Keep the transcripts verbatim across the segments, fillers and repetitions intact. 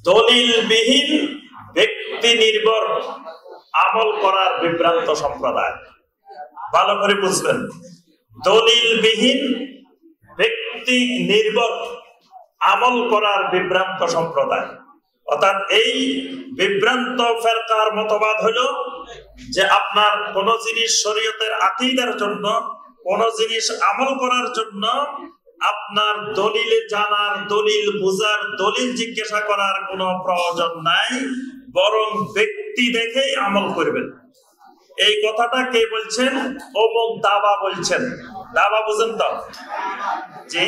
দলিলবিহীন ব্যক্তি নির্ভর আমল করার বিভ্রান্ত সম্প্রদায়। ভালো করে বুঝবেন, দলিলবিহীন ব্যক্তি নির্ভর আমল করার বিভ্রান্ত সম্প্রদায়। অর্থাৎ এই বিভ্রান্ত ফেরকার মতবাদ হলো যে আপনার কোন জিনিস শরীয়তের আকীদার জন্য, কোন জিনিস আমল করার জন্য আপনার দলিল জানার, দলিল বুঝার, দলিল জিজ্ঞাসা করার কোনো প্রয়োজন নাই, বরং ব্যক্তি দেখেই আমল করবেন। এই কথাটা কে বলছেন? অমুক দাবা বলছেন। দাবা বুঝেন তো? জি,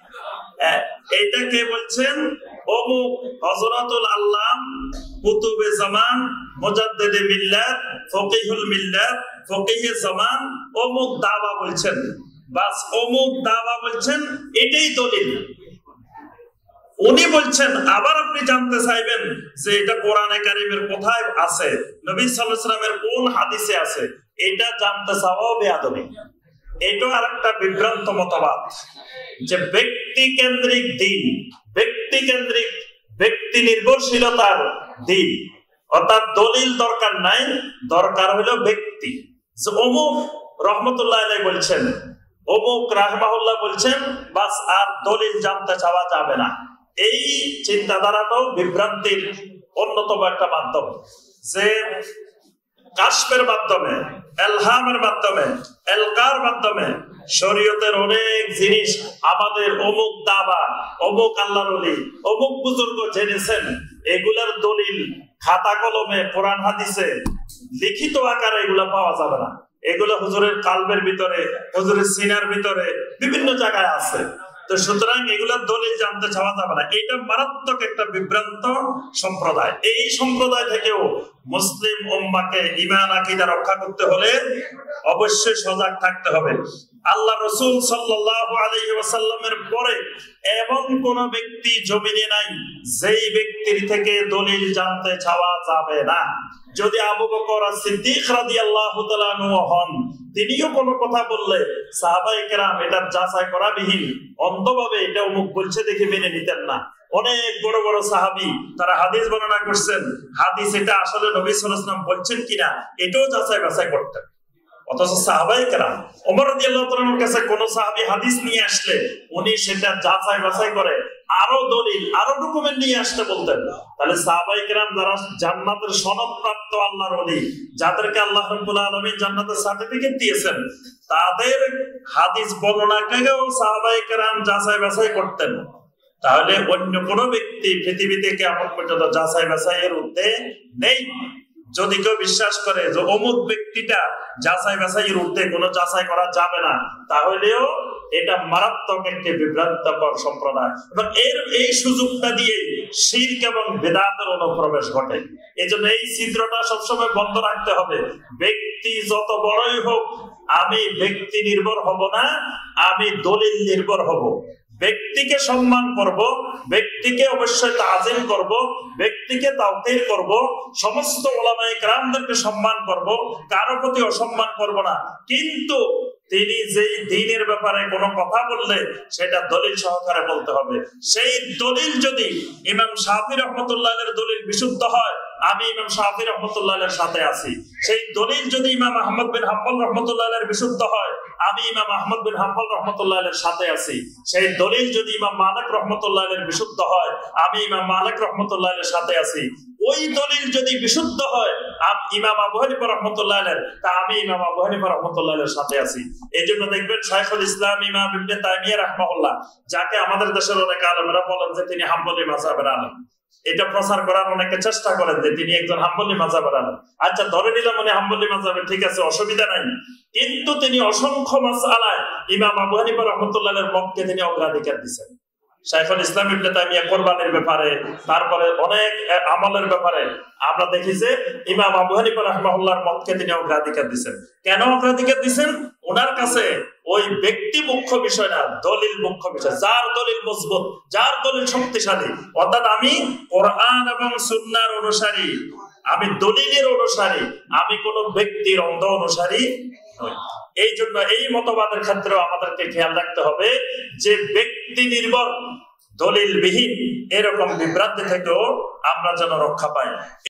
এইটা কে বলছেন? অমুক হযরতুল আল্লাম কুতুবে জামান মুজাদ্দিদে মিল্লাত ফকিহুল মিল্লাত ফকিহে জামান অমুক দাবা বলছেন। বাস অমুক দাবা বলছেন, এটাই দলিল। উনি বলছেন। আবার আপনি জানতে চাইবেন যে এটা কোরআনে কারিমের কোথায় আছে, নবী সাল্লাল্লাহু আলাইহি ওয়াসাল্লামের কোন হাদিসে আছে, এটা জানতে চাওয়াও বেয়াদবি। এটা আরেকটা বিভ্রান্ত মতবাদ যে ব্যক্তি কেন্দ্রিক দিন, ব্যক্তি কেন্দ্রিক ব্যক্তি নির্ভরশীলতার দিন। অর্থাৎ দলিল দরকার নাই, দরকার হলো ব্যক্তি। যে অমুক রহমতুল্লাহ আলাইহি বলছেন, অমুক রাহমাহুল্লাহ বলছেন, বাস আর দলিল জানতে চাওয়া যাবে না। এই চিন্তাধারাটাও বিভ্রান্তির অন্যতম একটা মাধ্যম। যে কাশফের মাধ্যমে, এলহামের মাধ্যমে, এলকার মাধ্যমে শরীয়তের অনেক জিনিস আমাদের অমুক দাবা, অমুক আল্লাহর ওলি, অমুক বুজুর্গ জেনেছেন, এগুলার দলিল খাতা কলমে কোরআন হাদিসে লিখিত আকারে এগুলা পাওয়া যাবে না। এগুলো হুজুরের কালবের ভিতরে, হুজুরের সিনার ভিতরে বিভিন্ন জায়গায় আছে। তো সুতরাং এগুলার দলিল জানতে চাওয়া যাবে না। এটা মারাত্মক একটা বিভ্রান্ত সম্প্রদায়। এই সম্প্রদায় থেকেও মুসলিম উম্মাহকে ঈমান আকীদা রক্ষা করতে হলে অবশ্যই সজাগ থাকতে হবে। আল্লাহ রাসূল সাল্লাল্লাহু আলাইহি ওয়াসাল্লামের পরে এমন কোন ব্যক্তি জমিনে নাই যেই ব্যক্তির থেকে দলিল জানতে চাওয়া যাবে না। যদি আবু বকর সিদ্দিক রাদিয়াল্লাহু তাআলা আনহু হন, তিনিও কোনো কথা বললে সাহাবায়ে কেরাম এটা যাচাই করা বিহীন অন্ধভাবে এটা অমুক বলছে দেখে মেনে নিতেন না। অনেক বড় বড় সাহাবী তারা হাদিস বর্ণনা করছেন, হাদিস এটা আসলে নবী সাল্লাল্লাহু আলাইহি ওয়াসাল্লাম বলছেন কিনা এটাও যাচাই বাছাই করতেন। অথচ সাহাবায়ে কেরাম, ওমর রাদিয়াল্লাহু তাআলার কাছে কোন সাহাবী হাদিস নিয়ে আসলে উনি সেটা যাচাই বাছাই করে আরো দলিল, আরো ডকুমেন্ট নিয়ে আসতে বলতেন। তাহলে সাহাবায়ে কেরাম যারা জান্নাতের সনদপ্রাপ্ত আল্লাহর ওলি, যাদেরকে আল্লাহ রাব্বুল আলামিন জান্নাতের সার্টিফিকেট দিয়েছেন, তাদের হাদিস বর্ণনাকেও সাহাবায়ে কেরাম যাচাই বাছাই করতেন। তাহলে অন্য কোন ব্যক্তি পৃথিবীতে কিয়ামত পর্যন্ত যাচাই বাছাইয়ের ঊর্ধ্বে নেই। যদি কেউ বিশ্বাস করে যে অমুক ব্যক্তিটা যাচাই বাছাইয়ের ঊর্ধ্বে কোনো যাচাই করা যাবে না, তাহলেও এটা মারাত্মক একটি বিভ্রান্তকর সম্প্রদায়। এবং এর এই সুযোগটা দিয়ে শিরক এবং বিদআতের অনুপ্রবেশ ঘটে। এজন্য এই ছিদ্রটা সবসময় বন্ধ রাখতে হবে। ব্যক্তি যত বড়ই হোক, আমি ব্যক্তি নির্ভর হব না, আমি দলিল নির্ভর হব। ব্যক্তিকে সম্মান করব, ব্যক্তিকে অবশ্যই তাজিম করব, ব্যক্তিকে তাওকীর করব, সমস্ত উলামায়ে কেরামদেরকে সম্মান করব, কারো প্রতি অসম্মান করব না। কিন্তু তিনি যেই দ্বীনের ব্যাপারে কোনো কথা বললে সেটা দলিল সহকারে বলতে হবে। সেই দলিল যদি ইমাম শাফি রাহমাতুল্লাহ আলাইহির দলিল বিশুদ্ধ হয়, আমি ইমাম শাফি রাহমাতুল্লাহ আলাইহির সাথে আছি। সেই দলিল যদি ইমাম আহমদ বিন হাম্বল রাহমাতুল্লাহ আলাইহির বিশুদ্ধ হয়, আমি ইমাম আহমদ বিন হাম্বল রাহমাতুল্লাহ আলাইহির সাথে আছি। সেই দলিল যদি ইমাম মালিক রাহমাতুল্লাহ আলাইহির বিশুদ্ধ হয়, আমি ইমাম মালিক রাহমাতুল্লাহ আলাইহির সাথে আছি। ওই দলিল যদি বিশুদ্ধ হয় ইমাম আবু হানিফা রাহমাতুল্লাহ আলাইহি, তা আমি ইমাম আবু হানিফা রাহমাতুল্লাহ আলাইহির সাথে আছি। এজন্য দেখবেন শাইখুল ইসলাম ইমাম ইবনে তাইমিয়া রাহমাহুল্লাহ, যাকে আমাদের দেশের অনেক আলেমরা বলেন যে তিনি হাম্বলি মাযহাবের আলেম, এটা প্রচার করার অনেকে চেষ্টা করেন যে তিনি একজন হাম্বলি মাযহাবের আলেম। আচ্ছা, ধরে নিলাম উনি হাম্বলি মাযহাবের, ঠিক আছে, অসুবিধা নাই। কিন্তু তিনি অসংখ্য মাসআলায় ইমাম আবু হানিফা রাহমাতুল্লাহ আলাইহির মতকে তিনি অগ্রাধিকার দিয়েছেন। শাইখুল ইসলাম ইবনে তাইমিয়া কোরবানির ব্যাপারে, তারপরে অনেক আমলের ব্যাপারে আমরা দেখি যে ইমাম আবু হানিফা রাহমাহুল্লাহর মতকে তিনি অগ্রাধিকার দিয়েছেন। কেন অগ্রাধিকার দিয়েছেন? ওনার কাছে ওই ব্যক্তি মুখ্য বিষয় না, দলিল মুখ্য বিষয়। যার দলিল মজবুত, যার দলিল শক্তিশালী, অর্থাৎ আমি কোরআন এবং সুন্নাহর অনুসারী, আমি দলিলের অনুসারী, আমি কোন ব্যক্তির অন্ধ অনুসারী নই। এই জন্য এই মতবাদের ক্ষেত্রেও আমাদেরকে খেয়াল রাখতে হবে যে ব্যক্তি নির্ভর দলিলবিহীন এরকম বিভ্রান্তি থেকেও আমরা যেন রক্ষা পাই।